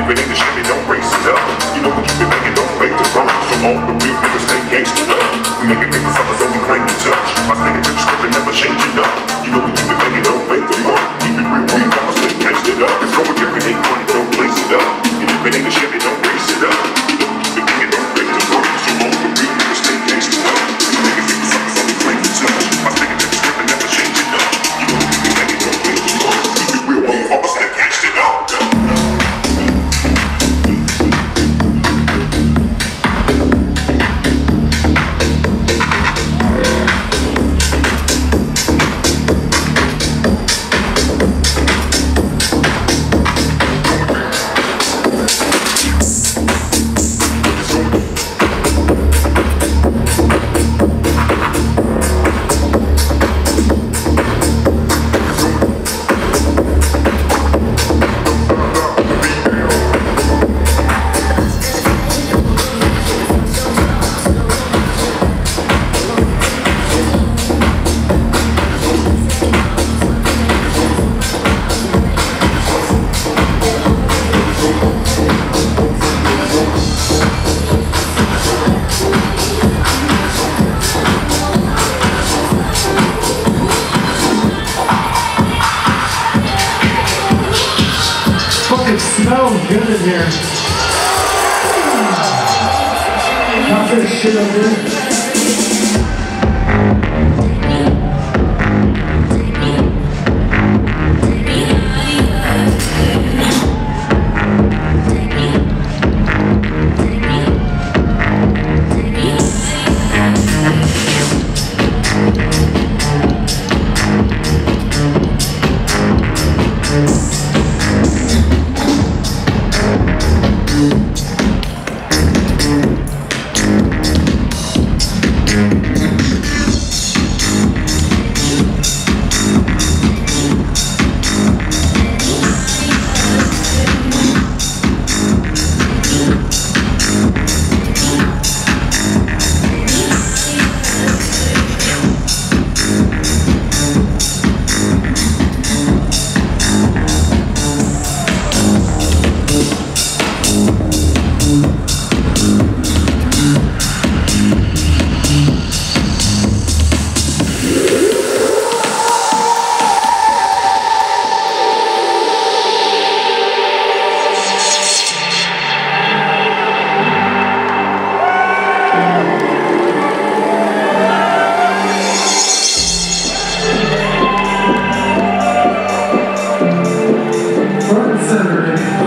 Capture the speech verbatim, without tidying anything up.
it ain't the Chevy, don't race it up. You know what you been making, don't fake the run. So all the real niggas stay gangsta up. We make it niggas suckers only claim to touch. My nigga been scripting, never change it up. You know what you been making, don't fake the run. Keep it real, we I'ma stay gangsta up. It's going every day, money, don't place it up. And if it ain't the Chevy, don't race it up. You know what you been making, don't fake the run. So all the real niggas stay gangsta up. We make it niggas suckers only claim to touch. My nigga been scripting, never change it up. You know what you been making, don't fake the run. Keep it real, we I'ma stay gangsta up. It smells good in here. Not gonna shit up here. Front and center.